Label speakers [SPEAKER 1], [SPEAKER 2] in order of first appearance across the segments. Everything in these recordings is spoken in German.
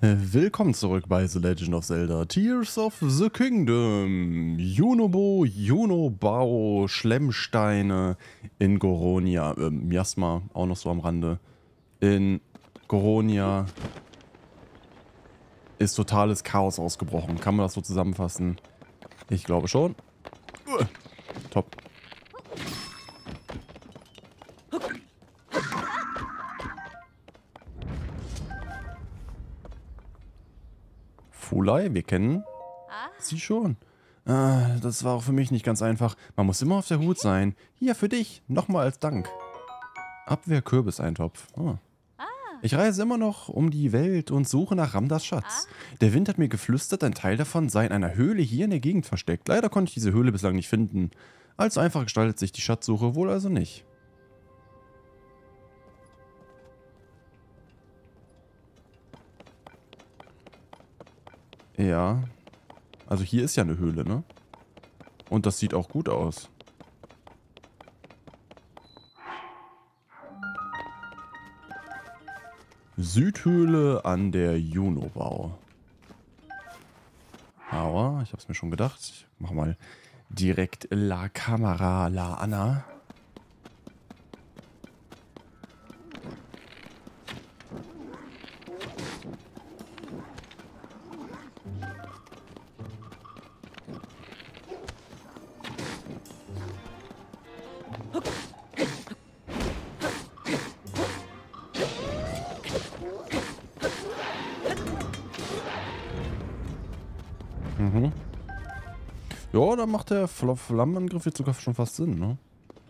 [SPEAKER 1] Willkommen zurück bei The Legend of Zelda Tears of the Kingdom. Junobo, Junobao, Schlemmsteine in Goronia, Miasma auch noch so am Rande. In Goronia ist totales Chaos ausgebrochen. Kann man das so zusammenfassen? Ich glaube schon. Top. Fulai, wir kennen sie schon. Das war auch für mich nicht ganz einfach. Man muss immer auf der Hut sein. Hier, für dich. Nochmal als Dank. Abwehr-Kürbis-Eintopf. Oh. Ich reise immer noch um die Welt und suche nach Ramdas Schatz. Der Wind hat mir geflüstert, ein Teil davon sei in einer Höhle hier in der Gegend versteckt. Leider konnte ich diese Höhle bislang nicht finden. Allzu einfach gestaltet sich die Schatzsuche wohl also nicht. Ja. Also hier ist ja eine Höhle, ne? Und das sieht auch gut aus. Südhöhle an der Junobao. Aber, ich hab's mir schon gedacht. Ich mach mal direkt La Camera La Anna. Mhm. Ja, da macht der Flammenangriff jetzt sogar schon fast Sinn, ne?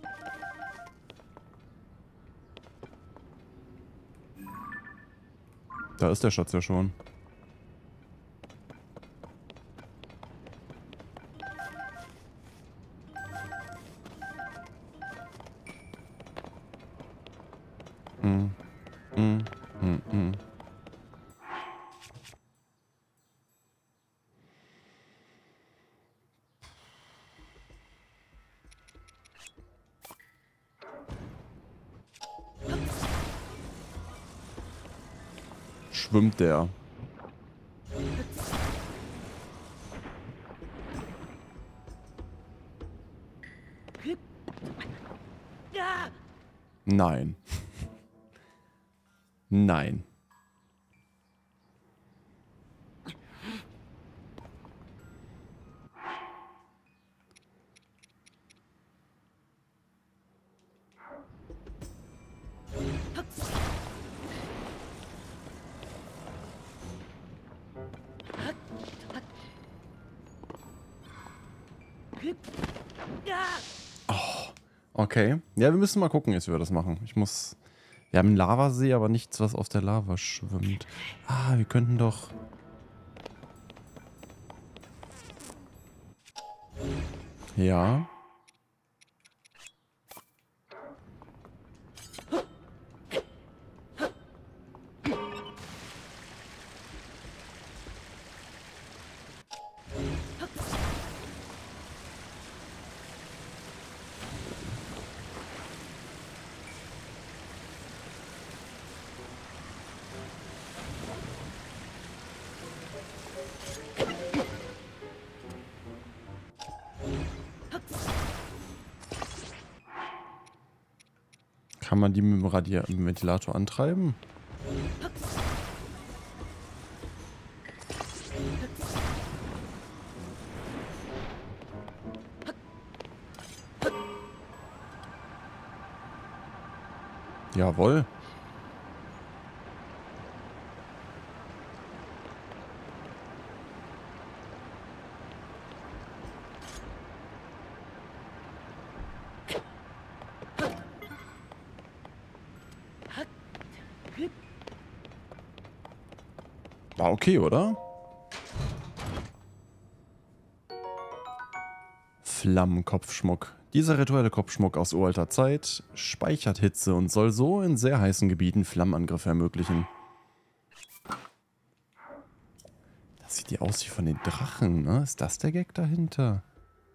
[SPEAKER 1] Da ist der Schatz ja schon. Hm. Hm. Hm. Hm. Schwimmt der? Nein. Nein. Oh, okay. Ja, wir müssen mal gucken, jetzt wie wir das machen. Wir haben einen Lavasee, aber nichts, was aus der Lava schwimmt. Ah, wir könnten doch... Ja. Kann man die mit dem Ventilator antreiben? Jawohl. War okay, oder? Flammenkopfschmuck. Dieser rituelle Kopfschmuck aus uralter Zeit speichert Hitze und soll so in sehr heißen Gebieten Flammenangriffe ermöglichen. Das sieht ja aus wie von den Drachen, ne? Ist das der Gag dahinter?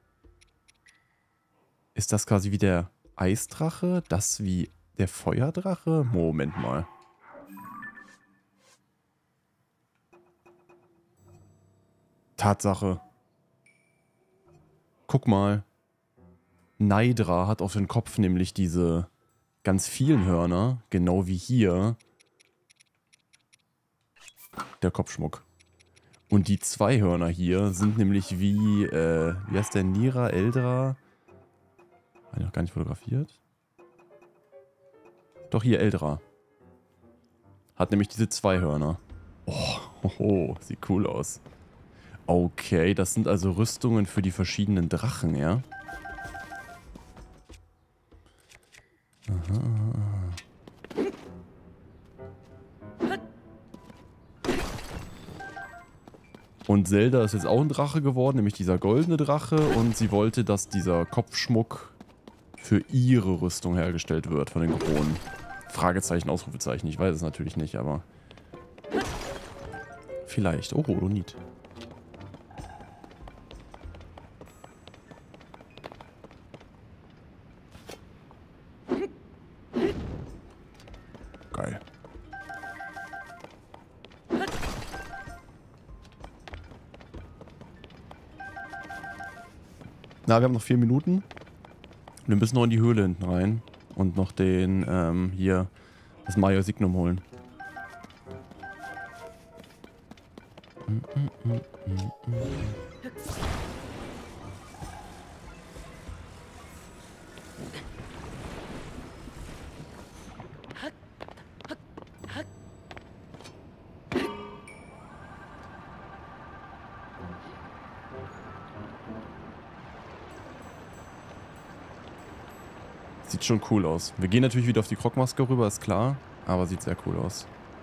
[SPEAKER 1] Ist das quasi wie der Eisdrache? Das wie der Feuerdrache? Moment mal. Tatsache. Guck mal. Naidra hat auf den Kopf nämlich diese ganz vielen Hörner, genau wie hier der Kopfschmuck. Und die 2 Hörner hier sind nämlich wie heißt der, Nira, Eldra? Habe ich noch gar nicht fotografiert? Doch hier, Eldra. Hat nämlich diese 2 Hörner. Oh, sieht cool aus. Okay, das sind also Rüstungen für die verschiedenen Drachen, ja? Aha. Und Zelda ist jetzt auch ein Drache geworden, nämlich dieser goldene Drache. Und sie wollte, dass dieser Kopfschmuck für ihre Rüstung hergestellt wird von den Kronen. Fragezeichen, Ausrufezeichen. Ich weiß es natürlich nicht, aber... Vielleicht. Oh, Rhodonit. Geil. Na, wir haben noch 4 Minuten. Wir müssen noch in die Höhle hinten rein. Und noch den, hier, das Major Signum holen. Sieht schon cool aus. Wir gehen natürlich wieder auf die Krogmaske rüber, ist klar. Aber sieht sehr cool aus.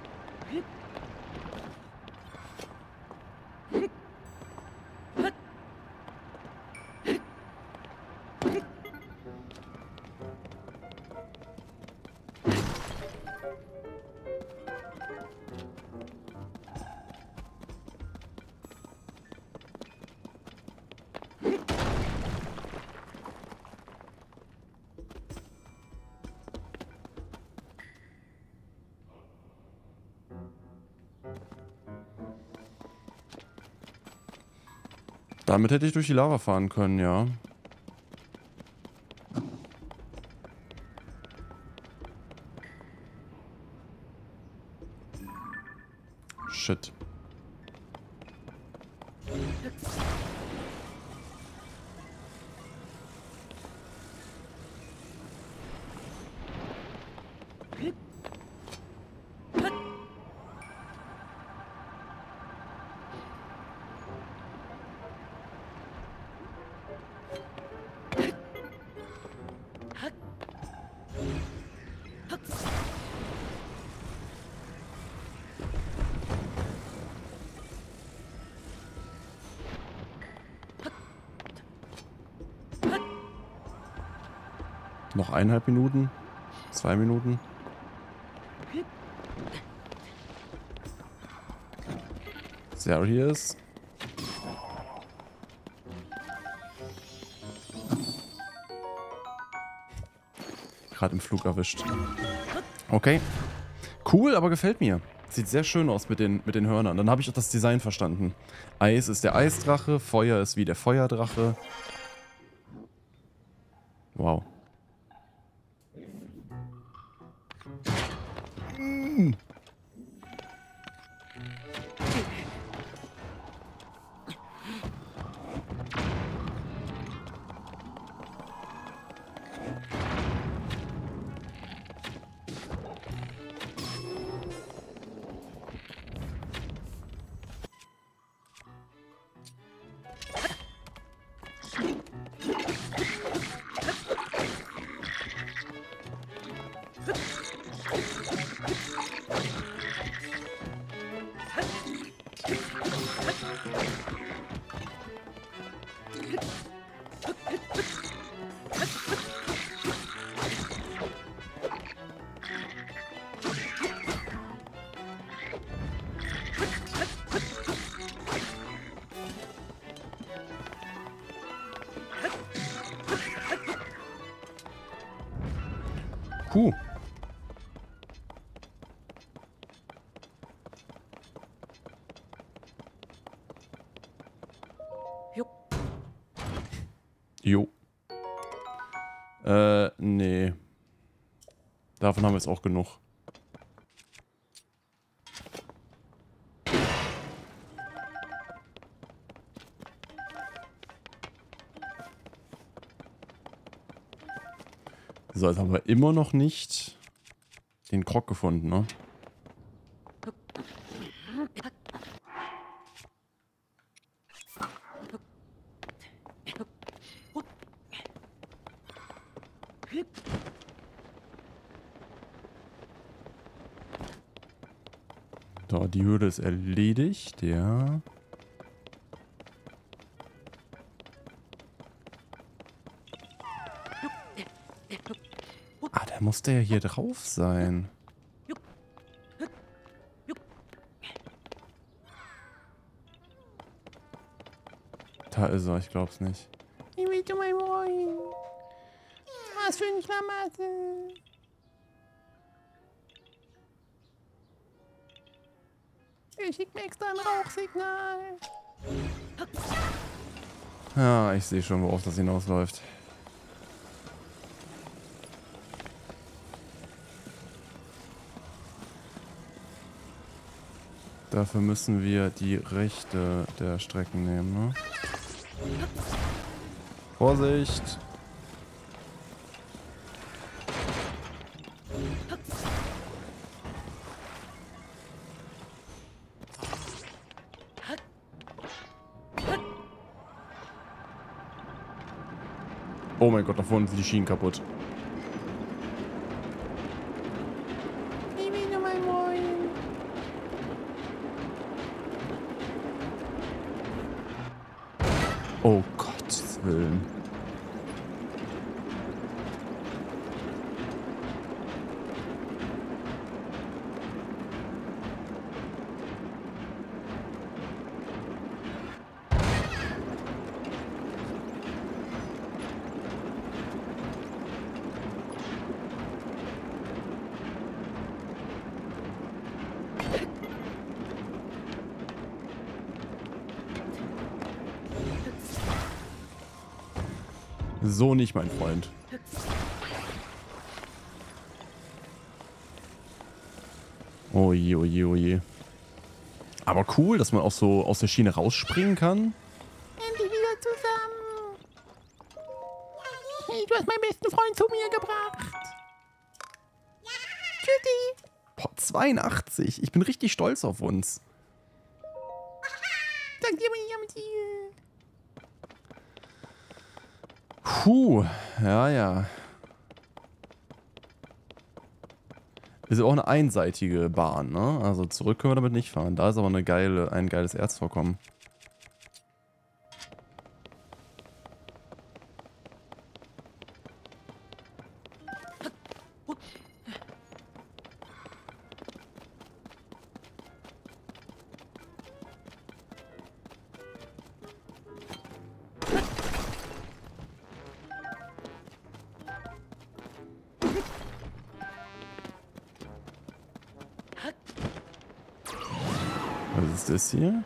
[SPEAKER 1] Damit hätte ich durch die Lava fahren können, ja. Shit. Noch 1,5 Minuten? 2 Minuten? Serious? Gerade im Flug erwischt. Okay. Cool, aber gefällt mir. Sieht sehr schön aus mit den Hörnern. Dann habe ich auch das Design verstanden. Eis ist der Eisdrache, Feuer ist wie der Feuerdrache. Wow. Puh. Jo. Nee. Davon haben wir jetzt auch genug. So, jetzt haben wir immer noch nicht den Krog gefunden, ne? So, die Höhle ist erledigt, ja. Ah, der musste ja hier drauf sein. Da ist er, ich glaub's nicht.
[SPEAKER 2] Ich will zu meinem Freund. Was für ein Schlamassel. Ich schick mir extra ein Rauchsignal.
[SPEAKER 1] Ja, ich sehe schon, worauf das hinausläuft. Dafür müssen wir die rechte der Strecken nehmen, ne? Vorsicht! Oh mein Gott, da vorne sind die Schienen kaputt.
[SPEAKER 2] Ich will zu meinem Freund.
[SPEAKER 1] Oh Gottes Willen. So nicht, mein Freund. Oje, oje, oje. Aber cool, dass man auch so aus der Schiene rausspringen kann.
[SPEAKER 2] Endlich wieder zusammen. Hey, du hast meinen besten Freund zu mir gebracht. Tschüssi.
[SPEAKER 1] Boah, 82. Ich bin richtig stolz auf uns.
[SPEAKER 2] Sag dir mal nicht am Ziel.
[SPEAKER 1] Puh, ja, ja. Ist ja auch eine einseitige Bahn, ne? Also zurück können wir damit nicht fahren. Da ist aber ein geiles Erzvorkommen. Was ist das hier?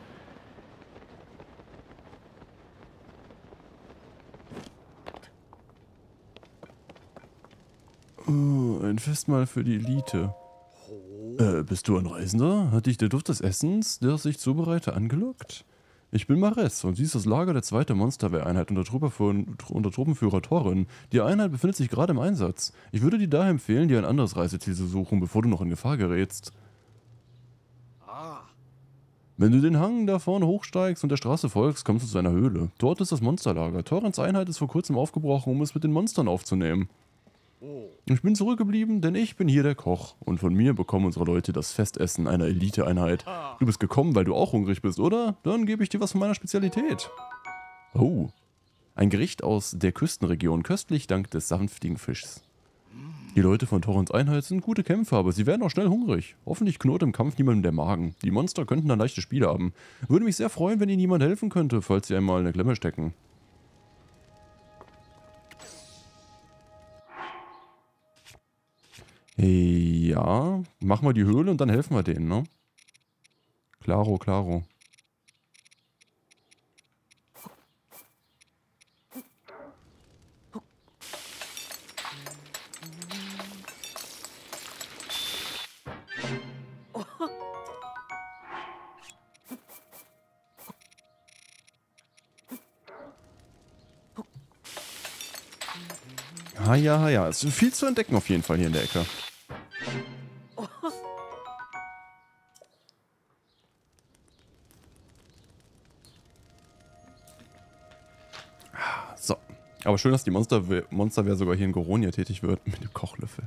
[SPEAKER 1] Oh, ein Festmahl für die Elite. Bist du ein Reisender? Hat dich der Duft des Essens, das ich zubereite, angelockt? Ich bin Mares und sie ist das Lager der 2. Monsterwehr-Einheit unter Truppenführer Thorin. Die Einheit befindet sich gerade im Einsatz. Ich würde dir daher empfehlen, dir ein anderes Reiseziel zu suchen, bevor du noch in Gefahr gerätst. Wenn du den Hang da vorne hochsteigst und der Straße folgst, kommst du zu einer Höhle. Dort ist das Monsterlager. Thorins Einheit ist vor kurzem aufgebrochen, um es mit den Monstern aufzunehmen. Ich bin zurückgeblieben, denn ich bin hier der Koch. Und von mir bekommen unsere Leute das Festessen einer Elite-Einheit. Du bist gekommen, weil du auch hungrig bist, oder? Dann gebe ich dir was von meiner Spezialität. Oh. Ein Gericht aus der Küstenregion, köstlich dank des sanftigen Fischs. Die Leute von Thorins Einheit sind gute Kämpfer, aber sie werden auch schnell hungrig. Hoffentlich knurrt im Kampf niemandem der Magen. Die Monster könnten dann leichte Spiele haben. Würde mich sehr freuen, wenn ihnen jemand helfen könnte, falls sie einmal in eine Klemme stecken. Ja, machen wir die Höhle und dann helfen wir denen, ne? Klaro, klaro. Haja, haja. Es ist viel zu entdecken auf jeden Fall hier in der Ecke. So. Aber schön, dass die Monsterwehr sogar hier in Goronia tätig wird mit dem Kochlöffel.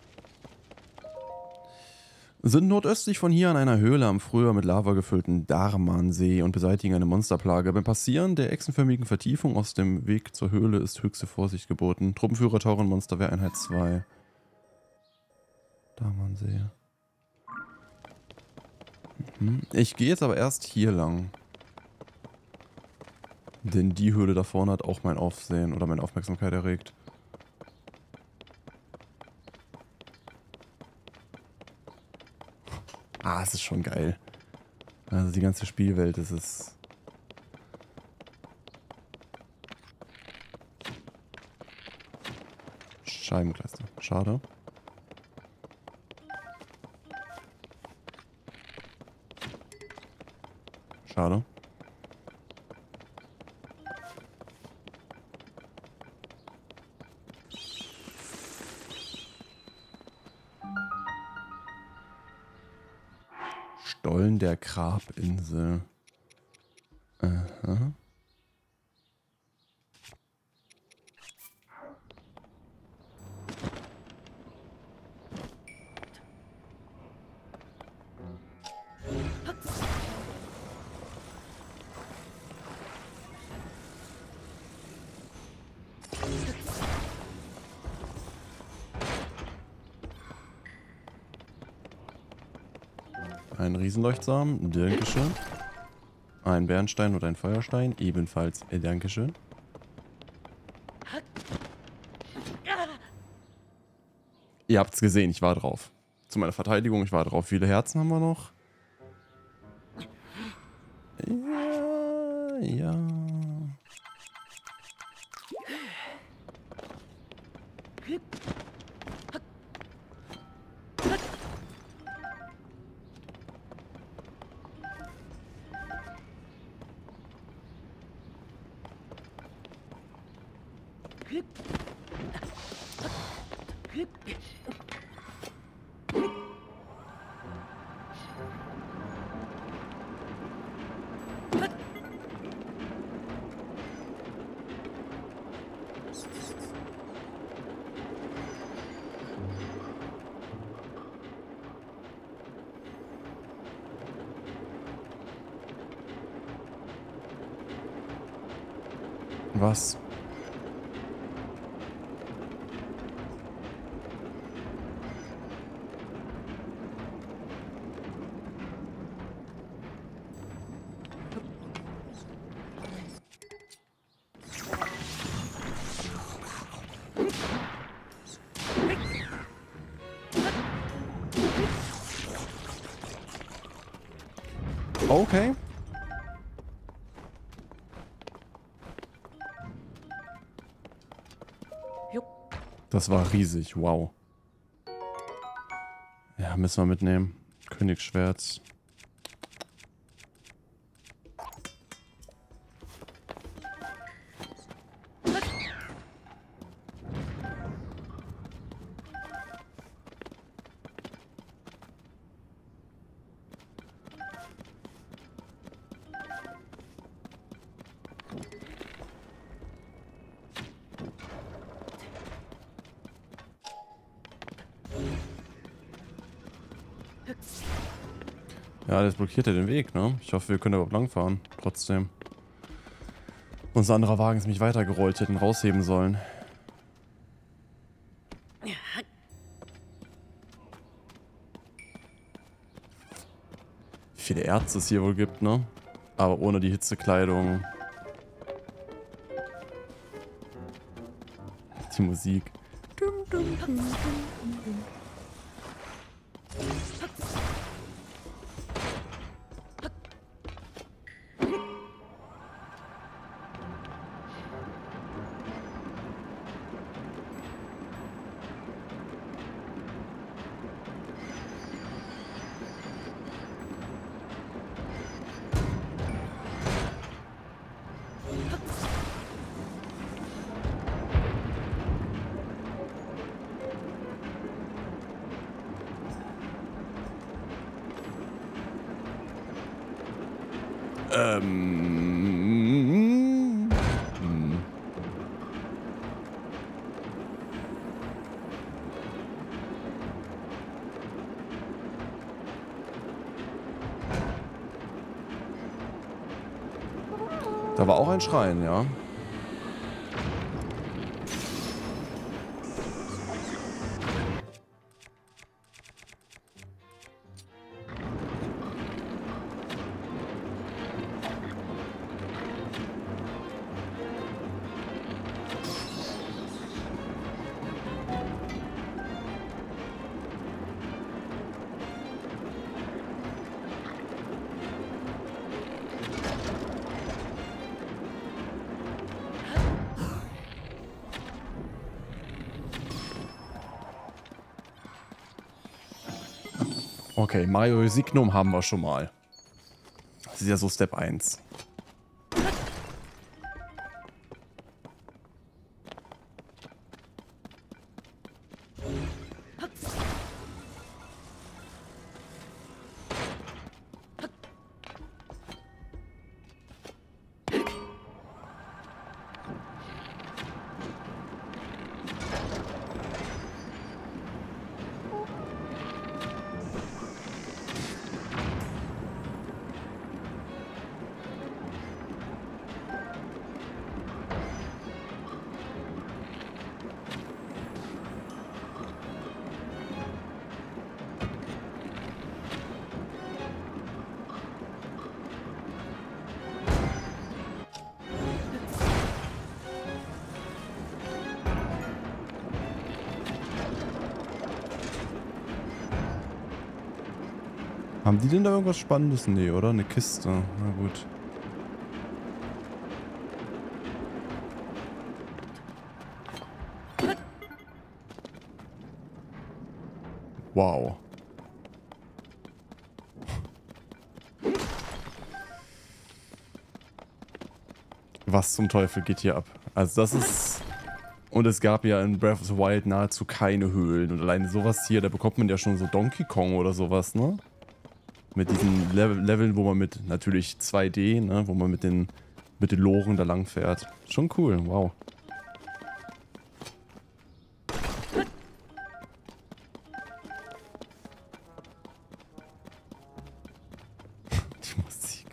[SPEAKER 1] Sind nordöstlich von hier an einer Höhle am früher mit Lava gefüllten Darmansee und beseitigen eine Monsterplage. Beim Passieren der echsenförmigen Vertiefung aus dem Weg zur Höhle ist höchste Vorsicht geboten. Truppenführer Tauren Monsterwehr Einheit 2. Darmansee. Ich gehe jetzt aber erst hier lang. Denn die Höhle da vorne hat auch mein Aufsehen oder meine Aufmerksamkeit erregt. Ah, es ist schon geil. Also die ganze Spielwelt, das ist... Scheibenkleister. Schade. Schade. Stollen der Grabinsel. Aha. Ein Riesenleuchtsamen, Dankeschön. Ein Bernstein oder ein Feuerstein, ebenfalls, Dankeschön. Ihr habt's gesehen, ich war drauf. Zu meiner Verteidigung, ich war drauf. Wie viele Herzen haben wir noch? Ja, ja. Was? Okay. Das war riesig, wow. Ja, müssen wir mitnehmen. Königsschwert. Ja, das blockiert ja den Weg, ne? Ich hoffe, wir können da überhaupt langfahren. Trotzdem. Unser anderer Wagen ist mich weitergerollt, hätten rausheben sollen. Wie viele Ärzte es hier wohl gibt, ne? Aber ohne die Hitzekleidung. Die Musik. Hm. Da war auch ein Schrein, ja. Okay, Mario Signum haben wir schon mal. Das ist ja so Step 1. Haben die denn da irgendwas Spannendes? Nee, oder? Eine Kiste. Na gut. Wow. Was zum Teufel geht hier ab? Also das ist... Und es gab ja in Breath of the Wild nahezu keine Höhlen. Und alleine sowas hier, da bekommt man ja schon so Donkey Kong oder sowas, ne? Mit diesen Leveln, wo man mit, natürlich 2D, ne? Wo man mit den Loren da lang fährt. Schon cool, wow. Die Musik.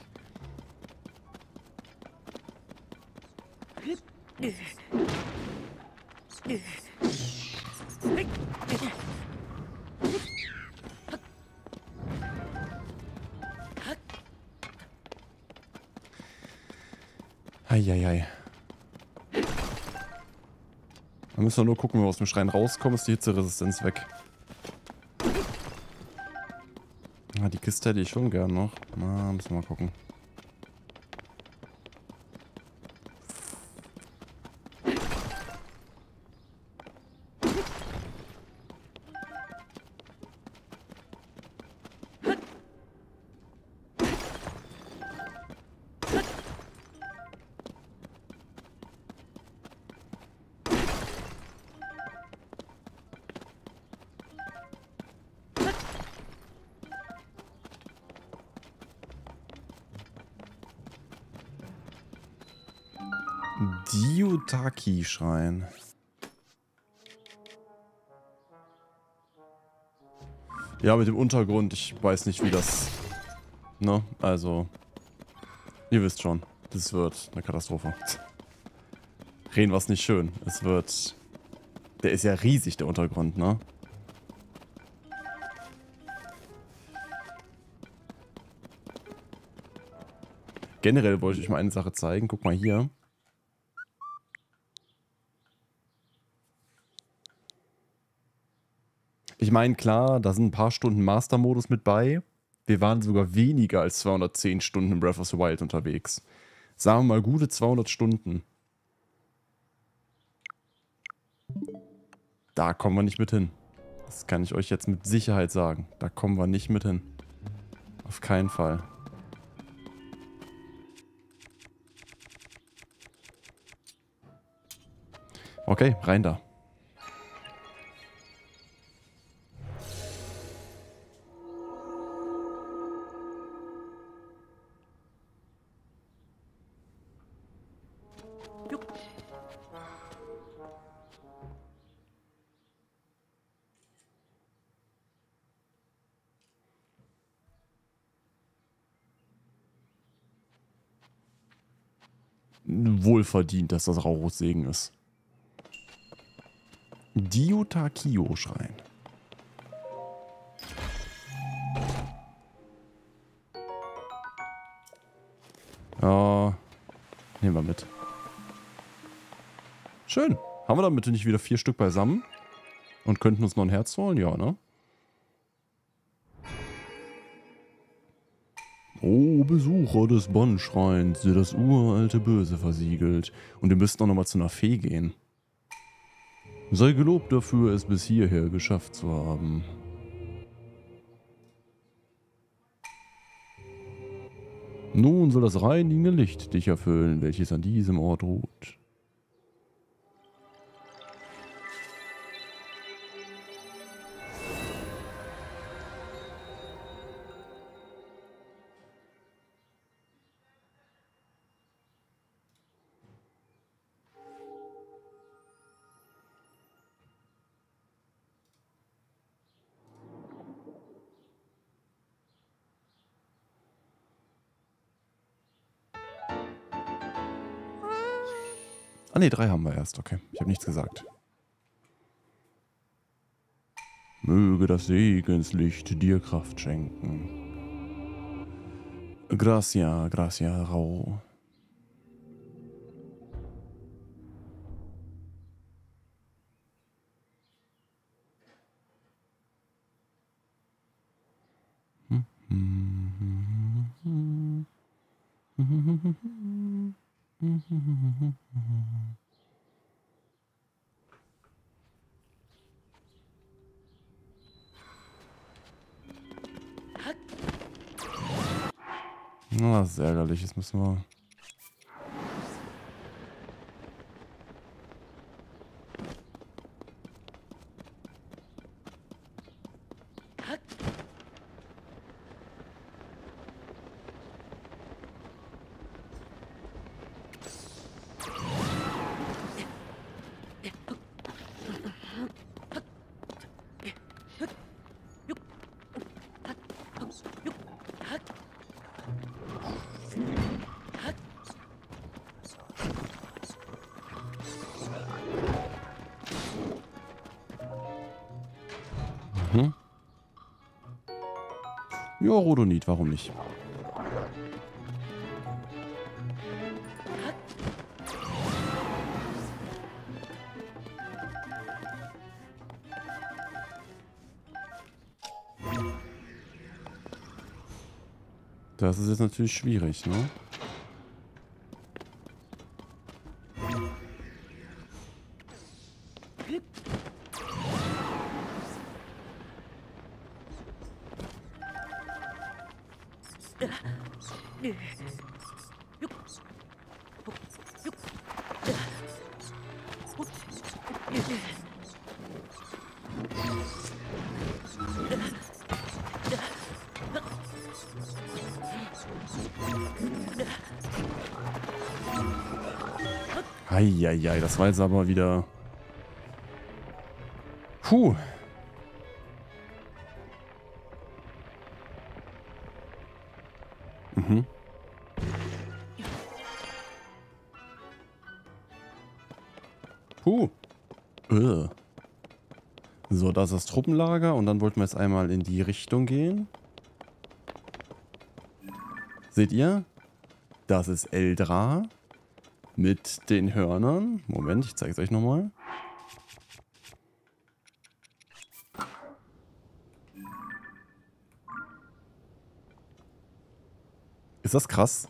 [SPEAKER 1] Eieiei. Da müssen wir nur gucken, wenn wir aus dem Schrein rauskommen, ist die Hitzeresistenz weg. Ah, die Kiste hätte ich schon gern noch. Na, müssen wir mal gucken. Diotaki-Schrein. Ja, mit dem Untergrund, ich weiß nicht, wie das... Ne, also... Ihr wisst schon, das wird eine Katastrophe. Reden wir es nicht schön. Es wird... Der ist ja riesig, der Untergrund, ne? Generell wollte ich euch mal eine Sache zeigen. Guck mal hier. Ich meine, klar, da sind ein paar Stunden Master-Modus mit bei. Wir waren sogar weniger als 210 Stunden in Breath of the Wild unterwegs. Sagen wir mal gute 200 Stunden. Da kommen wir nicht mit hin. Das kann ich euch jetzt mit Sicherheit sagen. Da kommen wir nicht mit hin. Auf keinen Fall. Okay, rein da. wohlverdient, dass das Rauchus Segen ist. Diotakio-Schrein. Ja, nehmen wir mit. Schön. Haben wir damit nicht wieder 4 Stück beisammen? Und könnten uns noch ein Herz holen? Ja, ne? Oh, Besucher des Bonn-Schreins, der das uralte Böse versiegelt. Und ihr müsst auch nochmal zu einer Fee gehen. Sei gelobt dafür, es bis hierher geschafft zu haben. Nun soll das reinigende Licht dich erfüllen, welches an diesem Ort ruht. Ah ne, 3 haben wir erst, okay. Ich habe nichts gesagt. Möge das Segenslicht dir Kraft schenken. Gracia, Gracia, Rau. Ah, das ist ärgerlich, jetzt müssen wir... Ja, Rhodonit, warum nicht? Das ist jetzt natürlich schwierig, ne? Eieiei, das war jetzt aber wieder... Puh. Mhm. Puh. So, da ist das Truppenlager und dann wollten wir jetzt einmal in die Richtung gehen. Seht ihr? Das ist Eldra mit den Hörnern. Moment, ich zeige es euch nochmal. Ist das krass?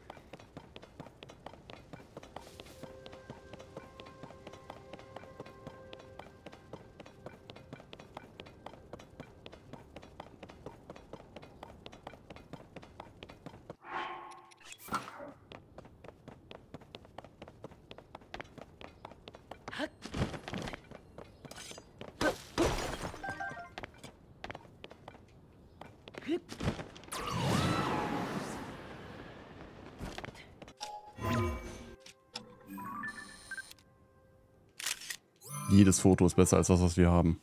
[SPEAKER 1] Jedes Foto ist besser als das, was wir haben.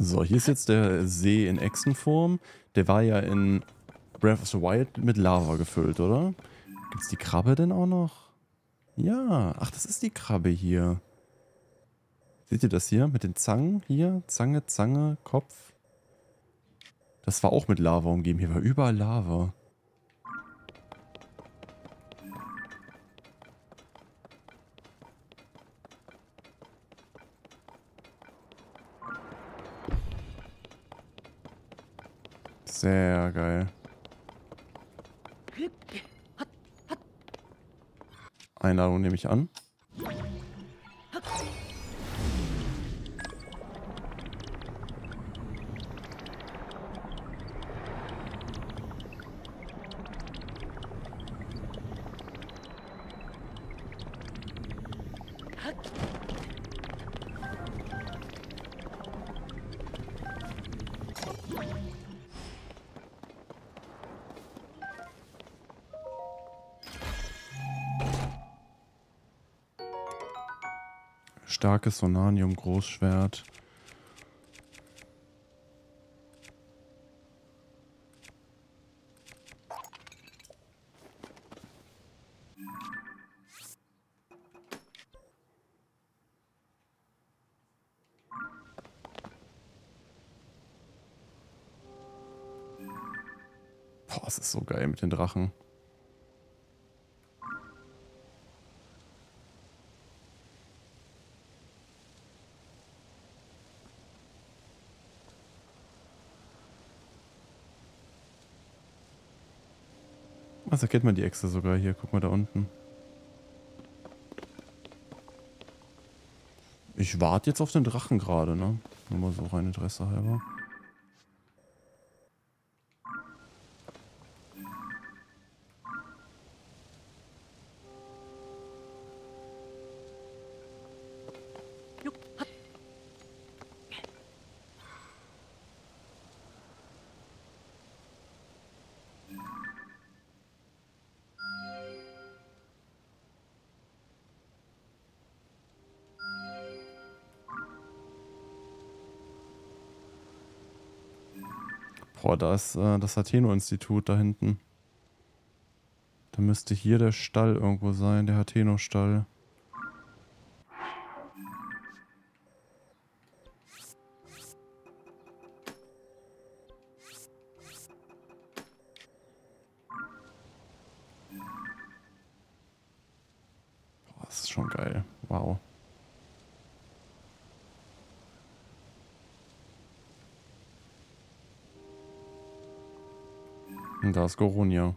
[SPEAKER 1] So, hier ist jetzt der See in Echsenform. Der war ja in Breath of the Wild mit Lava gefüllt, oder? Gibt's die Krabbe denn auch noch? Ja, ach, das ist die Krabbe hier. Seht ihr das hier mit den Zangen? Hier, Zange, Zange, Kopf. Das war auch mit Lava umgeben. Hier war überall Lava. Sehr geil. Einladung nehme ich an. Starkes Sonanium Großschwert. Boah, es ist so geil mit den Drachen. Was erkennt man die Echse sogar hier? Guck mal da unten. Ich warte jetzt auf den Drachen gerade, ne? Nur mal so rein Interesse halber. Boah, da ist das Hateno-Institut da hinten. Da müsste hier der Stall irgendwo sein, der Hateno-Stall. Boah, das ist schon geil. Wow. Und da ist Goronia.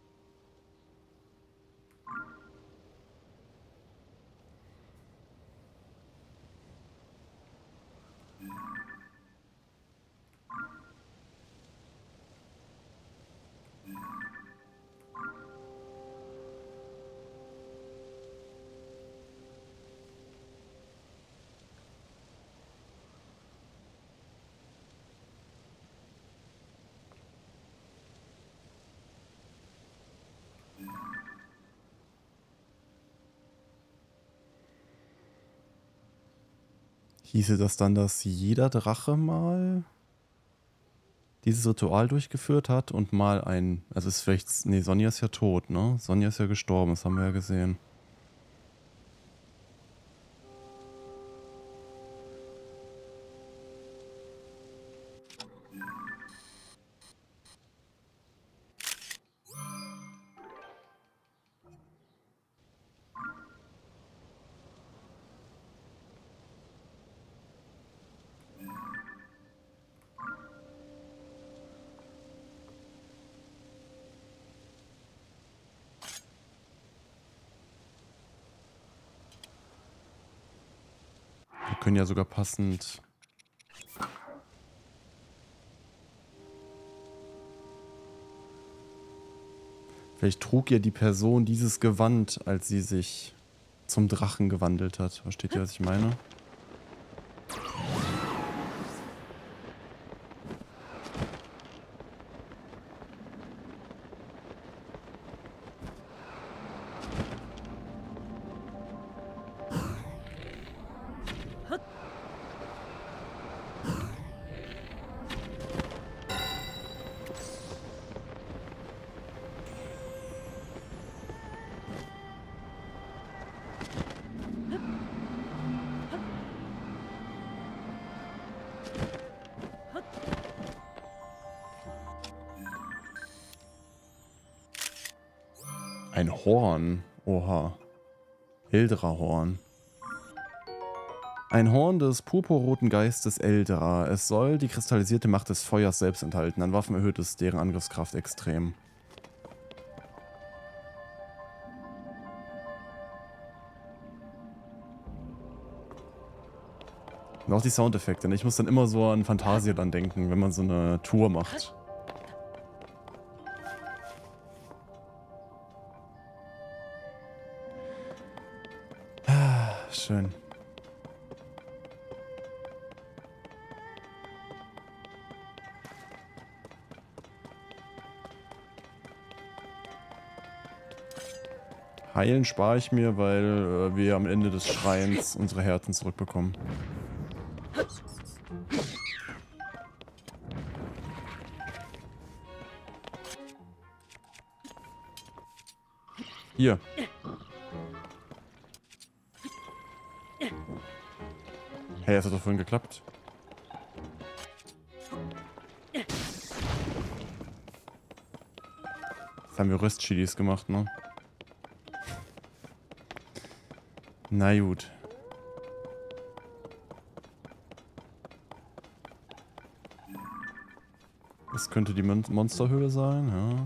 [SPEAKER 1] Hieße das dann, dass jeder Drache mal dieses Ritual durchgeführt hat und mal ein... Also ist vielleicht... Nee, Sonja ist ja tot, ne? Sonja ist ja gestorben, das haben wir ja gesehen. Wir können ja sogar passend... Vielleicht trug ja die Person dieses Gewand, als sie sich zum Drachen gewandelt hat. Versteht ihr, was ich meine? Ein Horn. Oha. Eldra-Horn. Ein Horn des purpurroten Geistes Eldra. Es soll die kristallisierte Macht des Feuers selbst enthalten. An Waffen erhöht es deren Angriffskraft extrem. Und auch die Soundeffekte. Ne? Ich muss dann immer so an Phantasialand denken, wenn man so eine Tour macht. Schön. Heilen spare ich mir, weil wir am Ende des Schreins unsere Herzen zurückbekommen. Hier. Hey, das hat doch vorhin geklappt. Jetzt haben wir Röstchilis gemacht, ne? Na gut. Das könnte die Monsterhöhle sein, ja.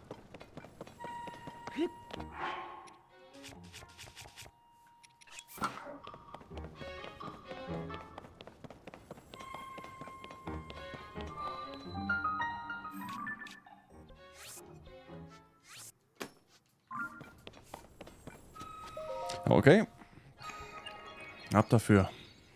[SPEAKER 1] Okay. Ab dafür.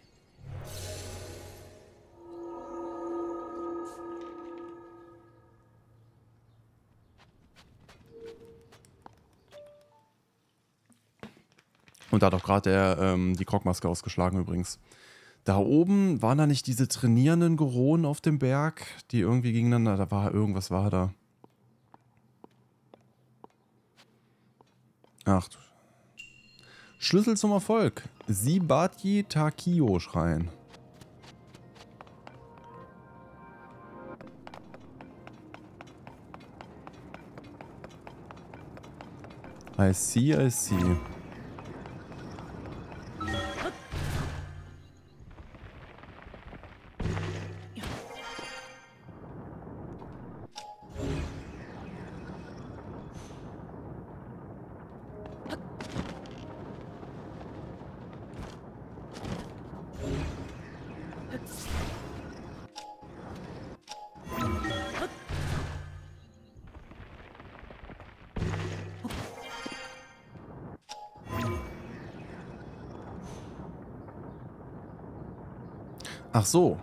[SPEAKER 1] Und da hat auch gerade die Krogmaske ausgeschlagen übrigens. Da oben waren da nicht diese trainierenden Goronen auf dem Berg, die irgendwie gegeneinander, da war irgendwas war da. Ach du. Schlüssel zum Erfolg. Sibatji Takio Schrein. I see, I see. Ach so.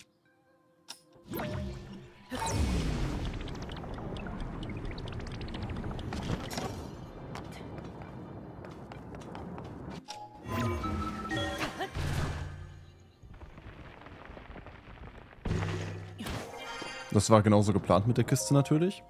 [SPEAKER 1] Das war genauso geplant mit der Kiste natürlich.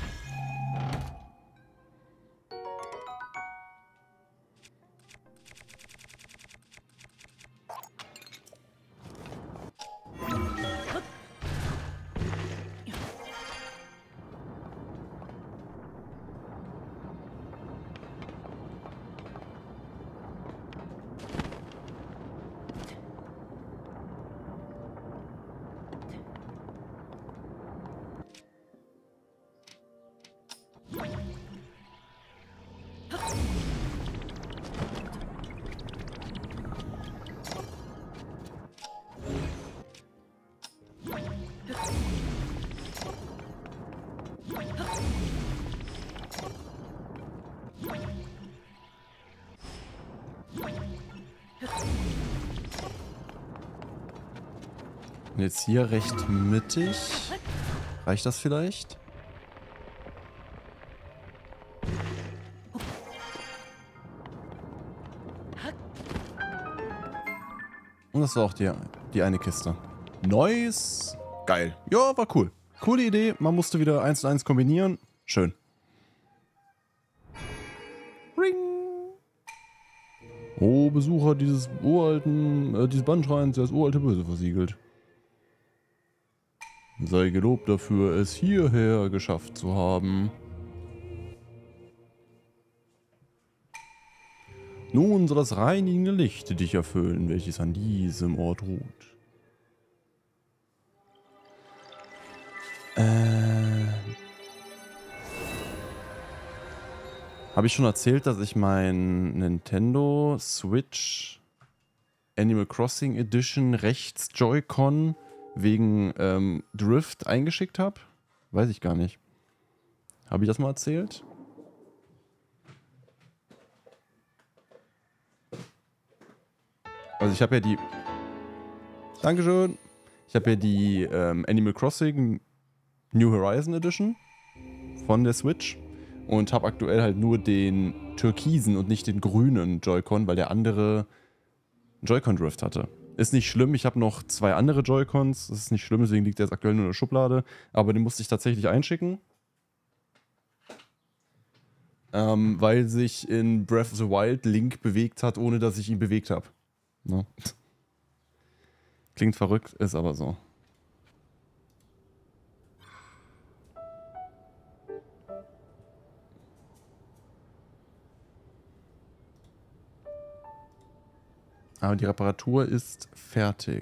[SPEAKER 1] Und jetzt hier recht mittig. Reicht das vielleicht? Und das war auch die eine Kiste. Nice. Geil. Ja, war cool. Coole Idee. Man musste wieder 1 und 1 kombinieren. Schön. Ring. Oh, Besucher dieses Bandschreins, der das uralte Böse versiegelt. Sei gelobt dafür, es hierher geschafft zu haben. Nun soll das reinigende Licht dich erfüllen, welches an diesem Ort ruht. Habe ich schon erzählt, dass ich mein Nintendo Switch Animal Crossing Edition rechts Joy-Con wegen Drift eingeschickt habe? Weiß ich gar nicht. Habe ich das mal erzählt? Also ich habe ja die... Dankeschön. Ich habe ja die Animal Crossing New Horizon Edition von der Switch und habe aktuell halt nur den türkisen und nicht den grünen Joy-Con, weil der andere Joy-Con-Drift hatte. Ist nicht schlimm, ich habe noch 2 andere Joy-Cons, das ist nicht schlimm, deswegen liegt der jetzt aktuell nur in der Schublade, aber den musste ich tatsächlich einschicken. Weil sich in Breath of the Wild Link bewegt hat, ohne dass ich ihn bewegt habe. Ne? Klingt verrückt, ist aber so. Aber die Reparatur ist fertig.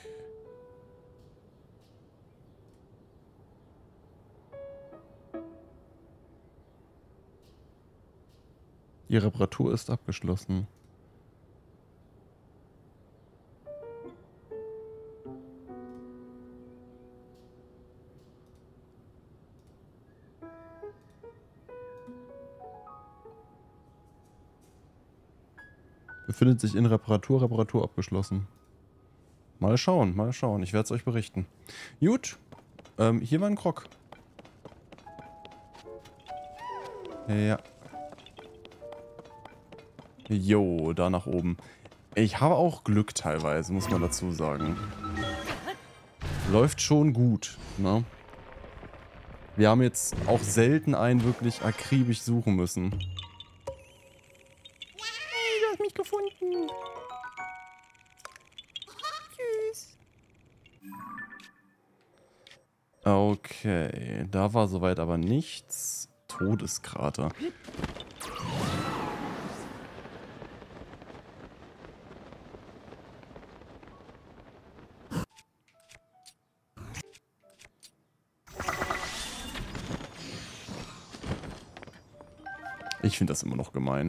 [SPEAKER 1] Die Reparatur ist abgeschlossen. Befindet sich in Reparatur, Reparatur abgeschlossen. Mal schauen, mal schauen. Ich werde es euch berichten. Gut, hier war ein Krog. Ja. Jo, da nach oben. Ich habe auch Glück teilweise, muss man dazu sagen. Läuft schon gut, ne? Wir haben jetzt auch selten einen wirklich akribisch suchen müssen.
[SPEAKER 2] Hey, du hast mich gefunden. Tschüss.
[SPEAKER 1] Okay, da war soweit aber nichts. Todeskrater. Ich finde das immer noch gemein.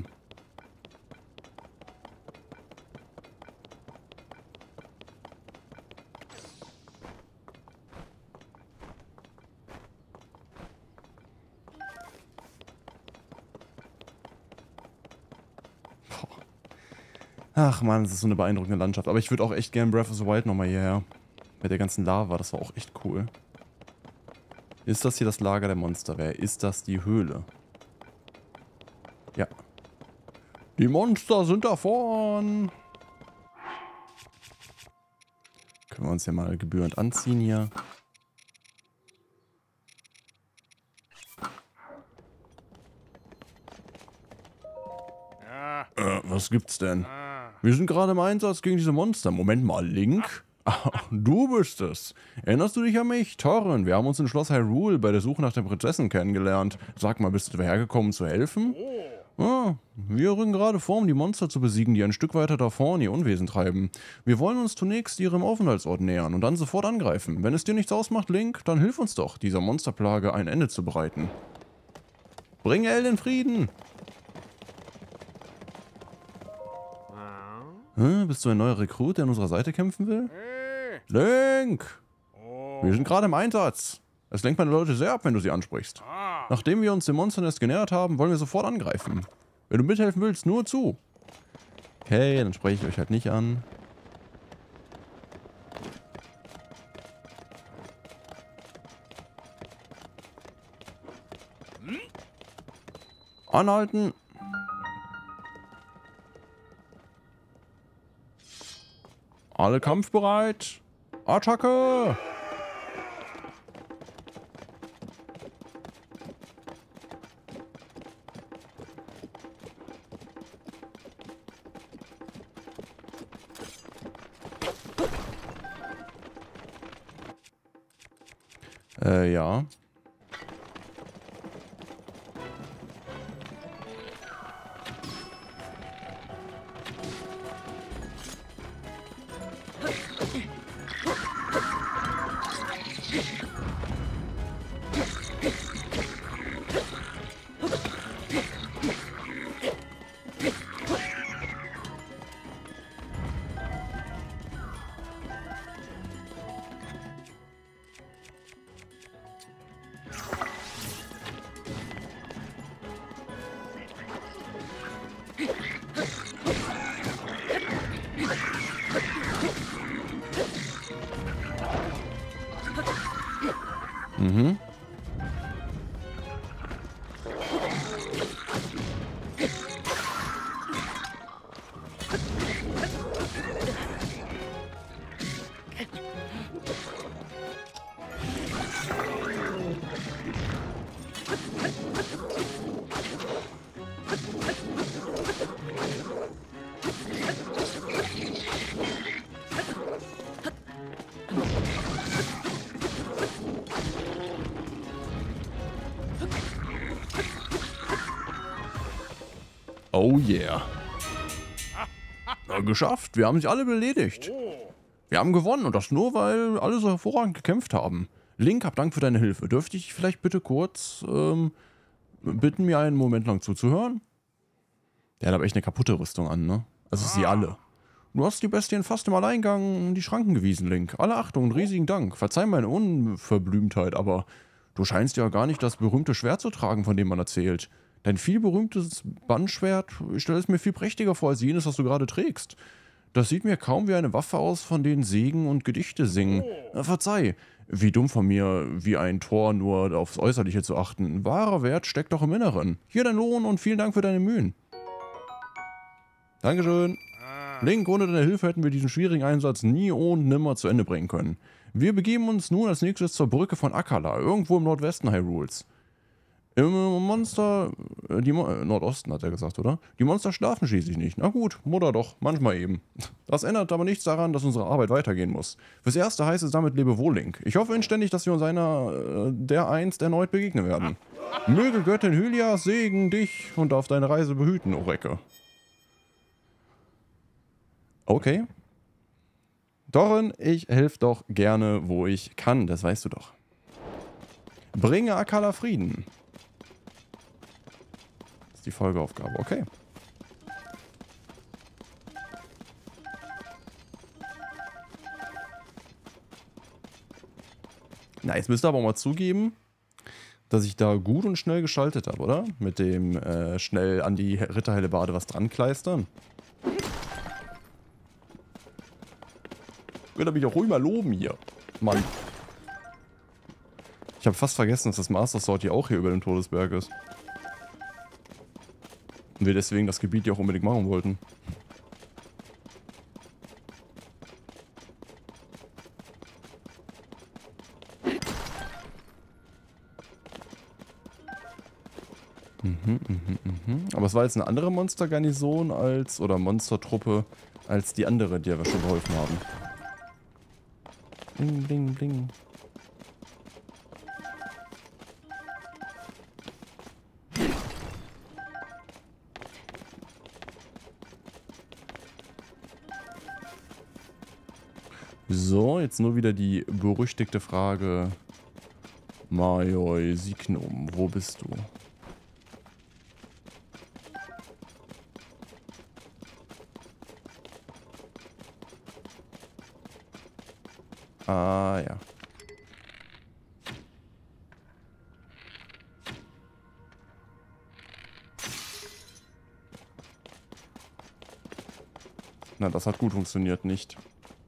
[SPEAKER 1] Ach man, das ist so eine beeindruckende Landschaft. Aber ich würde auch echt gerne Breath of the Wild nochmal hierher. Mit der ganzen Lava, das war auch echt cool. Ist das hier das Lager der Monster? Wer ist das die Höhle? Ja. Die Monster sind da vorn. Können wir uns ja mal gebührend anziehen hier. Was gibt's denn? Wir sind gerade im Einsatz gegen diese Monster. Moment mal, Link? Du bist es. Erinnerst du dich an mich? Torren, wir haben uns in Schloss Hyrule bei der Suche nach der Prinzessin kennengelernt. Sag mal, bist du hergekommen zu helfen? Wir rücken gerade vor, um die Monster zu besiegen, die ein Stück weiter da vorne ihr Unwesen treiben. Wir wollen uns zunächst ihrem Aufenthaltsort nähern und dann sofort angreifen. Wenn es dir nichts ausmacht, Link, dann hilf uns doch, dieser Monsterplage ein Ende zu bereiten. Bring El in Frieden! Bist du ein neuer Rekrut, der an unserer Seite kämpfen will? Link! Wir sind gerade im Einsatz. Es lenkt meine Leute sehr ab, wenn du sie ansprichst. Nachdem wir uns dem Monsternest genähert haben, wollen wir sofort angreifen. Wenn du mithelfen willst, nur zu. Okay, dann spreche ich euch halt nicht an. Anhalten! Alle kampfbereit! Attacke! Ja. Mhm. Oh yeah. Na, geschafft. Wir haben sie alle beledigt. Wir haben gewonnen und das nur, weil alle so hervorragend gekämpft haben. Link, hab Dank für deine Hilfe. Dürfte ich vielleicht bitte kurz bitten, mir einen Moment lang zuzuhören? Der hat aber echt eine kaputte Rüstung an, ne? Also sie alle. Du hast die Bestien fast im Alleingang in die Schranken gewiesen, Link. Alle Achtung und riesigen Dank. Verzeih meine Unverblümtheit, aber du scheinst ja gar nicht das berühmte Schwert zu tragen, von dem man erzählt. Dein viel berühmtes Bandschwert, ich stelle es mir viel prächtiger vor als jenes, was du gerade trägst. Das sieht mir kaum wie eine Waffe aus, von denen Segen und Gedichte singen. Verzeih, wie dumm von mir, wie ein Tor nur aufs Äußerliche zu achten. Wahrer Wert steckt doch im Inneren. Hier dein Lohn und vielen Dank für deine Mühen. Dankeschön. Link, ohne deine Hilfe hätten wir diesen schwierigen Einsatz nie und nimmer zu Ende bringen können. Wir begeben uns nun als nächstes zur Brücke von Akala, irgendwo im Nordwesten Hyrules. Im Monster... Nordosten hat er gesagt, oder? Die Monster schlafen schließlich nicht. Na gut, Mutter doch, manchmal eben. Das ändert aber nichts daran, dass unsere Arbeit weitergehen muss. Fürs Erste heißt es damit Lebewohl, Link. Ich hoffe inständig, dass wir uns dereinst erneut begegnen werden. Möge Göttin Hylia Segen dich und auf deine Reise behüten, Oreke. Okay. Dorin, ich helfe doch gerne, wo ich kann, das weißt du doch. Bringe Akala Frieden. Das ist die Folgeaufgabe, okay. Na, jetzt müsst ihr aber mal zugeben, dass ich da gut und schnell geschaltet habe, oder? Mit dem schnell an die Ritterhellebarde was dran kleistern. Könnt ihr mich auch ruhig mal loben hier. Mann. Ich habe fast vergessen, dass das Master Sword hier auch hier über dem Todesberg ist. Und wir deswegen das Gebiet ja auch unbedingt machen wollten. Aber es war jetzt eine andere Monstergarnison als, oder Monstertruppe, als die andere, der wir schon geholfen haben. Bling, bling, bling. So, jetzt nur wieder die berüchtigte Frage. Majoi Signum, wo bist du? Ah, ja. Na, das hat gut funktioniert, nicht?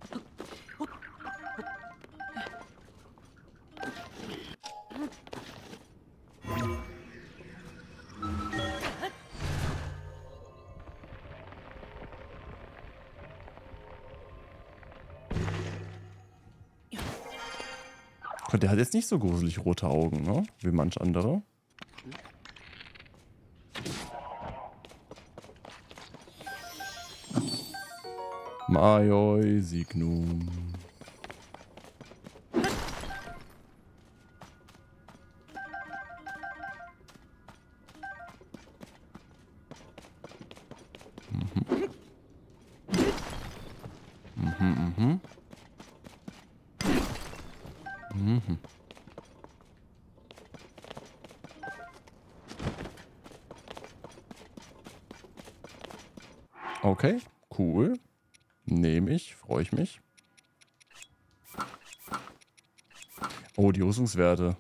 [SPEAKER 1] Der hat jetzt nicht so gruselig rote Augen, ne? Wie manch andere. Majoi Signum. Okay, cool. Nehme ich, freue ich mich. Oh, die Rüstungswerte.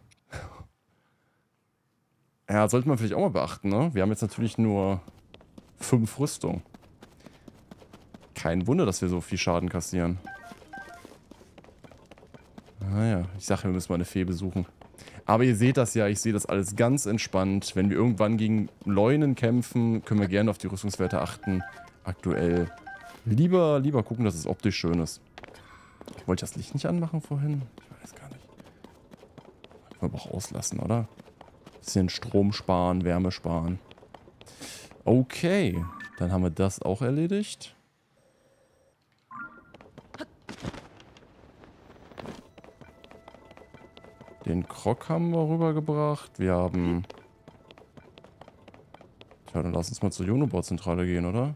[SPEAKER 1] Ja, sollte man vielleicht auch mal beachten, ne? Wir haben jetzt natürlich nur 5 Rüstung. Kein Wunder, dass wir so viel Schaden kassieren. Naja, ich sage, wir müssen mal eine Fee besuchen. Aber ihr seht das ja, ich sehe das alles ganz entspannt. Wenn wir irgendwann gegen Leunen kämpfen, können wir gerne auf die Rüstungswerte achten. Aktuell lieber gucken, dass es optisch schön ist. Wollte ich das Licht nicht anmachen vorhin? Ich weiß gar nicht. Können wir aber auch auslassen, oder? Bisschen Strom sparen, Wärme sparen. Okay, dann haben wir das auch erledigt. Den Krog haben wir rübergebracht. Wir haben... Tja, dann lass uns mal zur Unobau-Zentrale gehen, oder?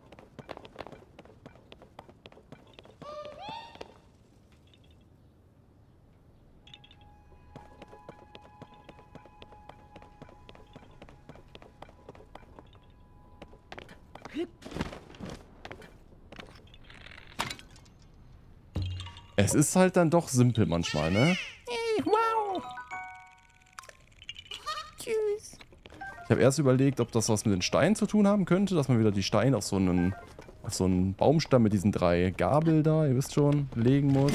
[SPEAKER 1] Es ist halt dann doch simpel manchmal, ne?
[SPEAKER 2] Hey, wow. Tschüss.
[SPEAKER 1] Ich habe erst überlegt, ob das was mit den Steinen zu tun haben könnte, dass man wieder die Steine auf so einen Baumstamm mit diesen 3 Gabel da, ihr wisst schon, legen muss.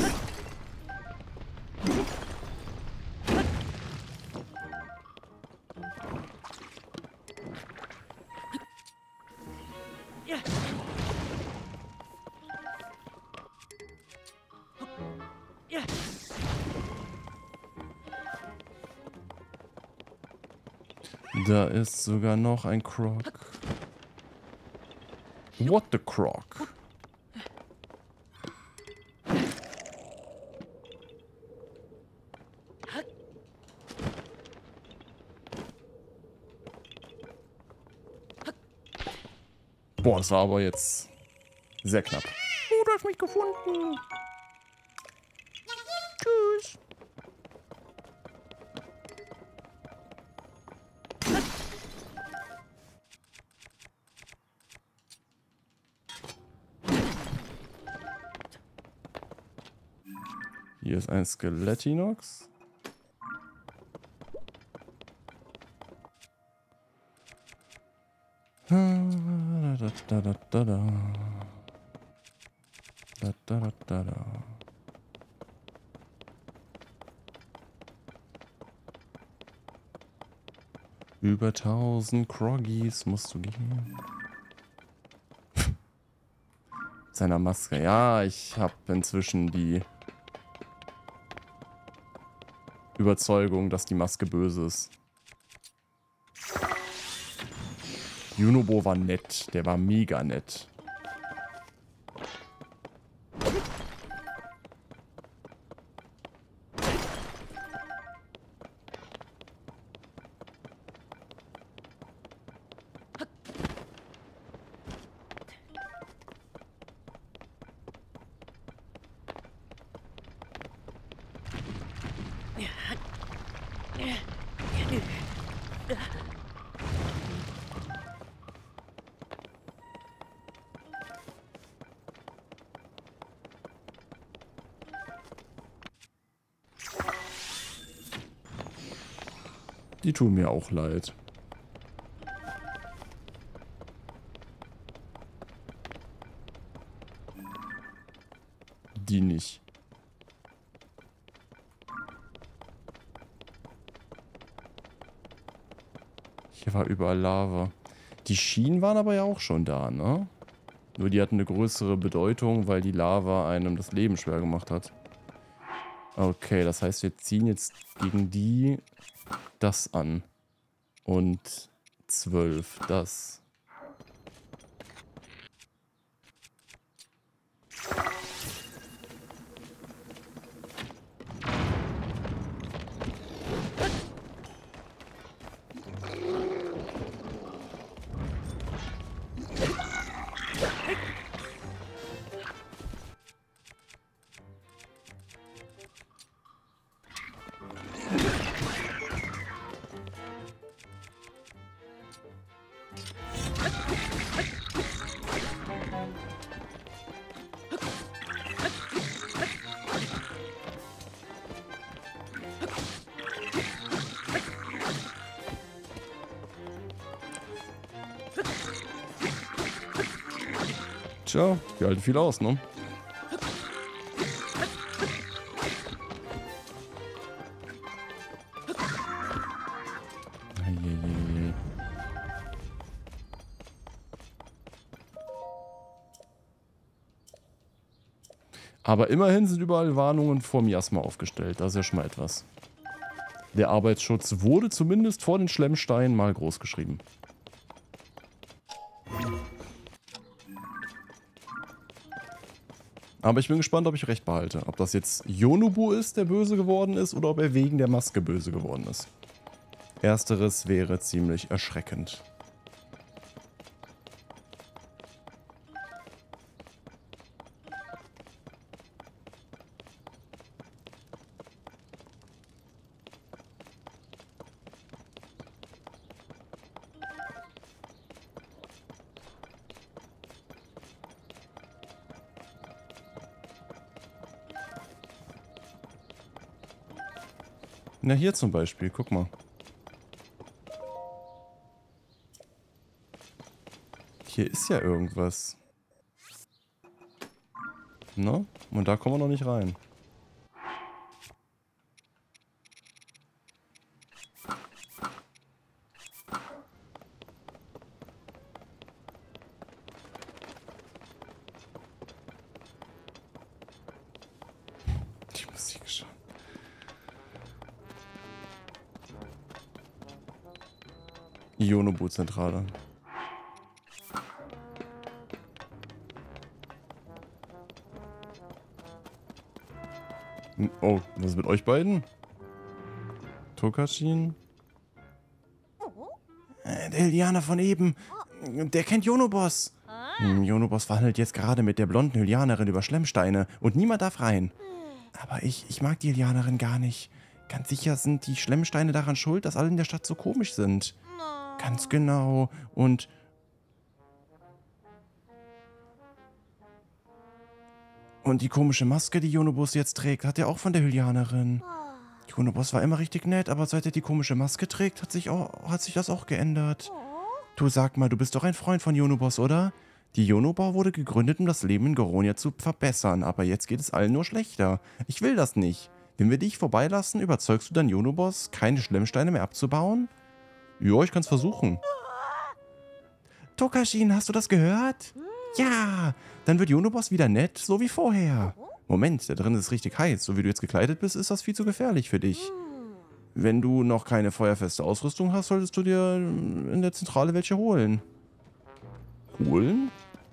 [SPEAKER 1] Da ist sogar noch ein Krog. What the Krog? Boah, das war aber jetzt sehr knapp.
[SPEAKER 2] Oh, du hast mich gefunden. Tschüss.
[SPEAKER 1] Hier ist ein Skelettinox. Über 1000 Kroggies musst du gehen. Seiner Maske. Ja, ich habe inzwischen die Überzeugung, dass die Maske böse ist. Yunobo war nett. Der war mega nett. Die tun mir auch leid. Die nicht. Hier war überall Lava. Die Schienen waren aber ja auch schon da, ne? Nur die hatten eine größere Bedeutung, weil die Lava einem das Leben schwer gemacht hat. Okay, das heißt, wir ziehen jetzt gegen die das an. Und 12, das. Tja, die halten viel aus, ne? Aber immerhin sind überall Warnungen vor Miasma aufgestellt. Das ist ja schon mal etwas. Der Arbeitsschutz wurde zumindest vor den Schlemmsteinen mal groß geschrieben. Aber ich bin gespannt, ob ich recht behalte. Ob das jetzt Yonobu ist, der böse geworden ist, oder ob er wegen der Maske böse geworden ist. Ersteres wäre ziemlich erschreckend. Na, hier zum Beispiel, guck mal. Hier ist ja irgendwas. Ne? Und da kommen wir noch nicht rein. Die Musik schon. Yonobu-Zentrale. Oh, was ist mit euch beiden? Tokashin? Der Hylianer von eben. Der kennt Jonobos. Jonobos verhandelt jetzt gerade mit der blonden Hylianerin über Schlemmsteine und niemand darf rein. Aber ich mag die Hylianerin gar nicht. Ganz sicher sind die Schlemmsteine daran schuld, dass alle in der Stadt so komisch sind. Ganz genau. Und die komische Maske, die Jonobos jetzt trägt, hat er auch von der Hylianerin. Jonobos war immer richtig nett, aber seit er die komische Maske trägt, hat sich das auch geändert. Du, sag mal, du bist doch ein Freund von Jonobos, oder? Die Yonobar wurde gegründet, um das Leben in Goronia zu verbessern, aber jetzt geht es allen nur schlechter. Ich will das nicht. Wenn wir dich vorbeilassen, überzeugst du dann Jonobos, keine Schlemmsteine mehr abzubauen? Ja, ich kann's versuchen. Tokashin, hast du das gehört? Ja, dann wird Jonobos wieder nett, so wie vorher. Moment, da drin ist es richtig heiß. So wie du jetzt gekleidet bist, ist das viel zu gefährlich für dich. Wenn du noch keine feuerfeste Ausrüstung hast, solltest du dir in der Zentrale welche holen. Holen?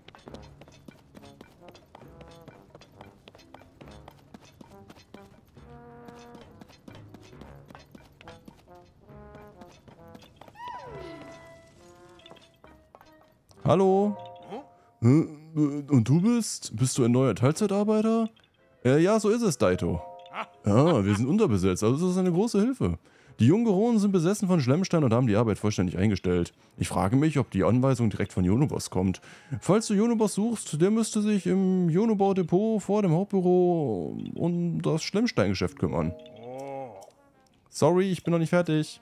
[SPEAKER 1] Hallo? Und du bist? Bist du ein neuer Teilzeitarbeiter? Ja, so ist es, Daito. Ja, wir sind unterbesetzt, also das ist eine große Hilfe. Die jungen Goronen sind besessen von Schlemmstein und haben die Arbeit vollständig eingestellt. Ich frage mich, ob die Anweisung direkt von Jonobos kommt. Falls du Jonobos suchst, der müsste sich im Jonobau-Depot vor dem Hauptbüro um das Schlemmsteingeschäft kümmern. Sorry, ich bin noch nicht fertig.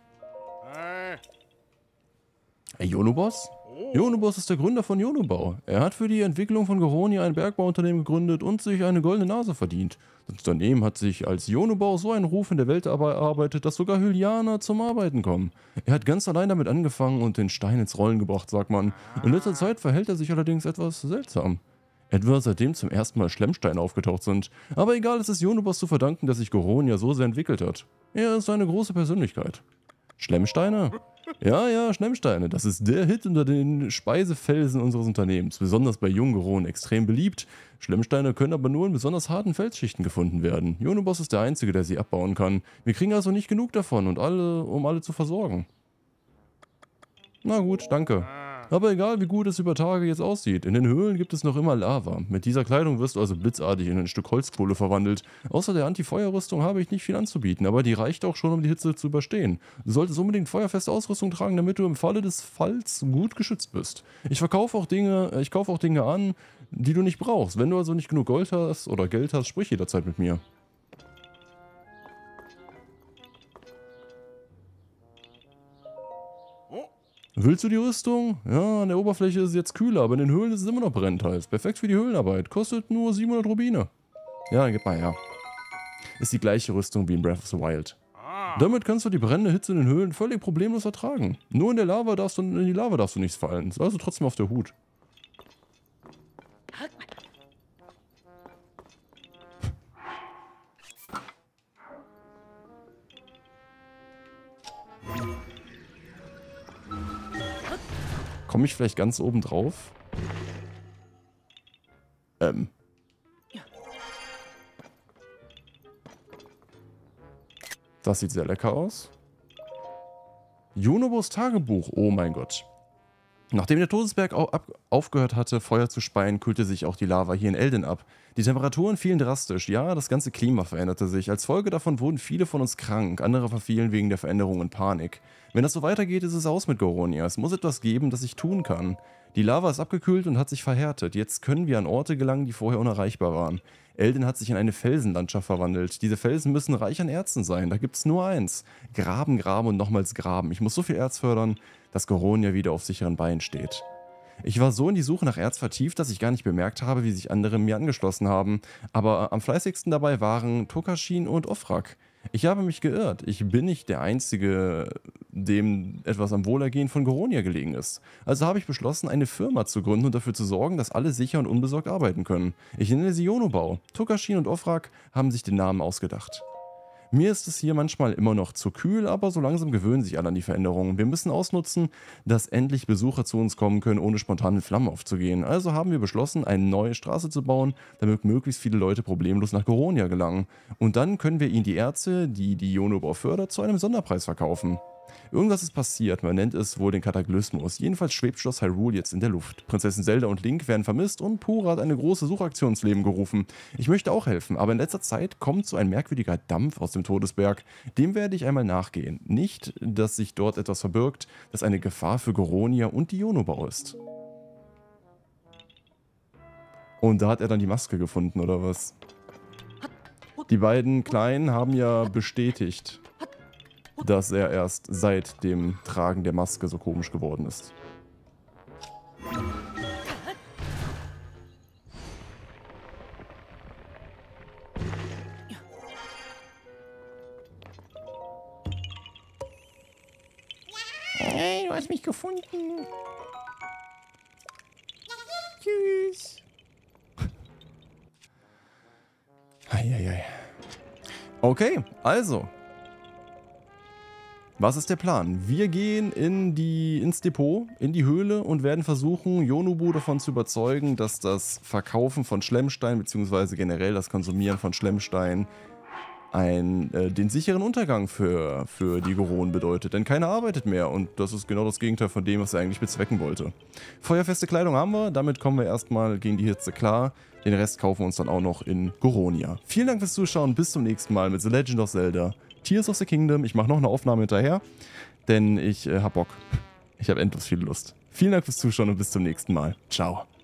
[SPEAKER 1] Hey, Jonobos? Jonobos ist der Gründer von Jonobau. Er hat für die Entwicklung von Goronia ein Bergbauunternehmen gegründet und sich eine goldene Nase verdient. Das Unternehmen hat sich als Jonobau so einen Ruf in der Welt erarbeitet, dass sogar Hylianer zum Arbeiten kommen. Er hat ganz allein damit angefangen und den Stein ins Rollen gebracht, sagt man. In letzter Zeit verhält er sich allerdings etwas seltsam. Etwa seitdem zum ersten Mal Schlemmsteine aufgetaucht sind. Aber egal, es ist Jonobos zu verdanken, dass sich Goronia so sehr entwickelt hat. Er ist eine große Persönlichkeit. Schlemmsteine? Ja, Schlemmsteine. Das ist der Hit unter den Speisefelsen unseres Unternehmens. Besonders bei jungen Goronen extrem beliebt. Schlemmsteine können aber nur in besonders harten Felsschichten gefunden werden. Jonobos ist der Einzige, der sie abbauen kann. Wir kriegen also nicht genug davon, um alle zu versorgen. Na gut, danke. Aber egal, wie gut es über Tage jetzt aussieht, in den Höhlen gibt es noch immer Lava. Mit dieser Kleidung wirst du also blitzartig in ein Stück Holzkohle verwandelt. Außer der Anti-Feuer-Rüstung habe ich nicht viel anzubieten, aber die reicht auch schon, um die Hitze zu überstehen. Du solltest unbedingt feuerfeste Ausrüstung tragen, damit du im Falle des Falls gut geschützt bist. Ich kaufe auch Dinge an, die du nicht brauchst. Wenn du also nicht genug Gold hast oder Geld hast, sprich jederzeit mit mir. Willst du die Rüstung? Ja, an der Oberfläche ist es jetzt kühler, aber in den Höhlen ist es immer noch brennend heiß. Perfekt für die Höhlenarbeit. Kostet nur 700 Rubine. Ja, gib mal her. Ist die gleiche Rüstung wie in Breath of the Wild. Damit kannst du die brennende Hitze in den Höhlen völlig problemlos ertragen. Nur in die Lava darfst du nichts fallen. Also trotzdem auf der Hut. Komme ich vielleicht ganz oben drauf? Das sieht sehr lecker aus. Junobos Tagebuch. Oh mein Gott. Nachdem der Todesberg aufgehört hatte, Feuer zu speien, kühlte sich auch die Lava hier in Elden ab. Die Temperaturen fielen drastisch. Ja, das ganze Klima veränderte sich. Als Folge davon wurden viele von uns krank. Andere verfielen wegen der Veränderung in Panik. Wenn das so weitergeht, ist es aus mit Goronia. Es muss etwas geben, das ich tun kann. Die Lava ist abgekühlt und hat sich verhärtet. Jetzt können wir an Orte gelangen, die vorher unerreichbar waren. Elden hat sich in eine Felsenlandschaft verwandelt. Diese Felsen müssen reich an Erzen sein. Da gibt's nur eins. Graben, graben und nochmals graben. Ich muss so viel Erz fördern, dass Goronia wieder auf sicheren Beinen steht. Ich war so in die Suche nach Erz vertieft, dass ich gar nicht bemerkt habe, wie sich andere mir angeschlossen haben. Aber am fleißigsten dabei waren Tokashin und Ofrak. Ich habe mich geirrt. Ich bin nicht der Einzige, dem etwas am Wohlergehen von Goronia gelegen ist. Also habe ich beschlossen, eine Firma zu gründen und dafür zu sorgen, dass alle sicher und unbesorgt arbeiten können. Ich nenne sie Yonobao. Tokashin und Ofrak haben sich den Namen ausgedacht. Mir ist es hier manchmal immer noch zu kühl, aber so langsam gewöhnen sich alle an die Veränderungen. Wir müssen ausnutzen, dass endlich Besucher zu uns kommen können, ohne spontan in Flammen aufzugehen. Also haben wir beschlossen, eine neue Straße zu bauen, damit möglichst viele Leute problemlos nach Goronia gelangen. Und dann können wir ihnen die Erze, die die Yonobao fördert, zu einem Sonderpreis verkaufen. Irgendwas ist passiert, man nennt es wohl den Kataklysmus. Jedenfalls schwebt Schloss Hyrule jetzt in der Luft. Prinzessin Zelda und Link werden vermisst und Pura hat eine große Suchaktion ins Leben gerufen. Ich möchte auch helfen, aber in letzter Zeit kommt so ein merkwürdiger Dampf aus dem Todesberg. Dem werde ich einmal nachgehen. Nicht, dass sich dort etwas verbirgt, das eine Gefahr für Goronia und die Yonobao ist. Und da hat er dann die Maske gefunden, oder was? Die beiden Kleinen haben ja bestätigt, dass er erst seit dem Tragen der Maske so komisch geworden ist.
[SPEAKER 2] Hey, du hast mich gefunden. Tschüss.
[SPEAKER 1] Eieiei. Okay, also. Was ist der Plan? Wir gehen ins Depot, in die Höhle und werden versuchen, Yonobu davon zu überzeugen, dass das Verkaufen von Schlemmstein bzw. generell das Konsumieren von Schlemmstein den sicheren Untergang für die Goronen bedeutet. Denn keiner arbeitet mehr und das ist genau das Gegenteil von dem, was er eigentlich bezwecken wollte. Feuerfeste Kleidung haben wir, damit kommen wir erstmal gegen die Hitze klar. Den Rest kaufen wir uns dann auch noch in Goronia. Vielen Dank fürs Zuschauen, bis zum nächsten Mal mit The Legend of Zelda Tears of the Kingdom. Ich mache noch eine Aufnahme hinterher, denn ich hab Bock. Ich habe endlos viel Lust. Vielen Dank fürs Zuschauen und bis zum nächsten Mal. Ciao.